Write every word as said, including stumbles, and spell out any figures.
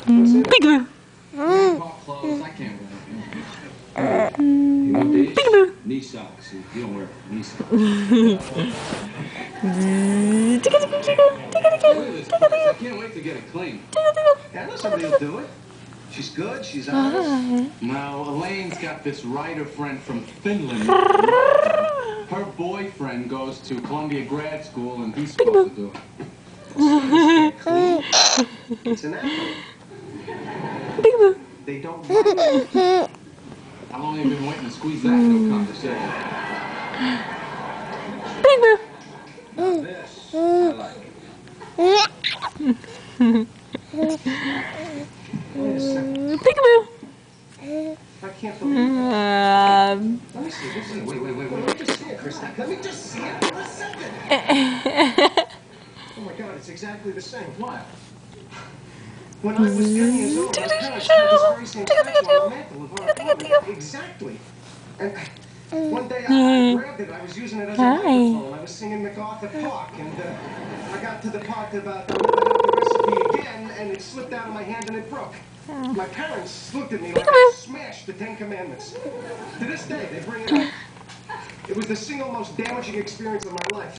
Peekaboo. Clothes, I can't wear Uh, them. You want these? Peekaboo. Knee socks. You don't wear knee socks. Ticka ticka ticka ticka ticka Look at this ticka place. I ticka can't wait to get it clean. ticka ticka. I know somebody will do it. She's good. She's honest. No, Elaine's got this writer friend from Finland. Her boyfriend goes to Columbia grad school, and he's supposed to do it. It's an apple. Peekaboo. They don't like it. I've only been waiting to squeeze that into a conversation. Peekaboo. Now this, I like. Wait a second. Peekaboo. I can't believe it. Um. Let me see. Let me see. Wait, wait, wait, wait. Let me just see it, Krista. Let me just see it for a second. Oh my God, it's exactly the same. What? When I was ten years old, my parents had this very same tattoo on the mantle of our apartment. Exactly. And one day I grabbed it. I was using it as a microphone. I was singing MacArthur Park, and uh, I got to the part about the recipe again, and it slipped out of my hand and it broke. My parents looked at me like I smashed the Ten Commandments. To this day, they bring it up. It was the single most damaging experience of my life.